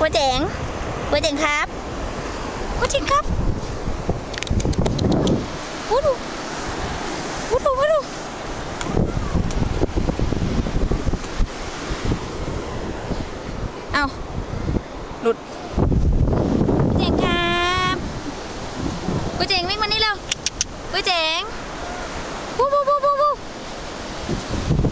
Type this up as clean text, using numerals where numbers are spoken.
ก๋วยเจ๋งก๋วยเจ๋งครับก๋วยเจ๋งครับวูดูวูดูวูดูเอาหลุดก๋วยเจ๋งครับก๋วยเจ๋งวิ่งมานี่เร็วก๋วยเจ๋งวูวูวูวูวู